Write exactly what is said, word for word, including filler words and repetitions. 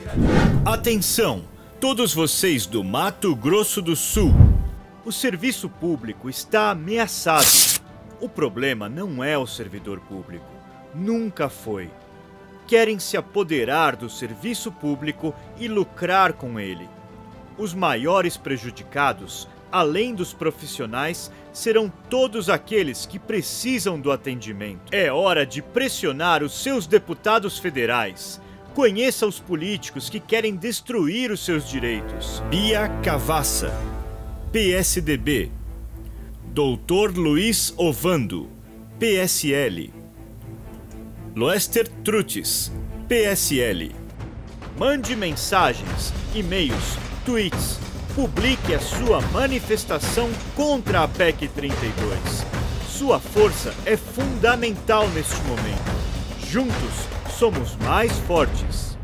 Atenção, todos vocês do Mato Grosso do Sul. O serviço público está ameaçado. O problema não é o servidor público. Nunca foi. Querem se apoderar do serviço público e lucrar com ele. Os maiores prejudicados, além dos profissionais, serão todos aqueles que precisam do atendimento. É hora de pressionar os seus deputados federais. Conheça os políticos que querem destruir os seus direitos. Bia Cavassa, P S D B. doutor Luiz Ovando, P S L. Loester Trutis, P S L. Mande mensagens, e-mails, tweets. Publique a sua manifestação contra a P E C trinta e dois. Sua força é fundamental neste momento. Juntos, somos mais fortes.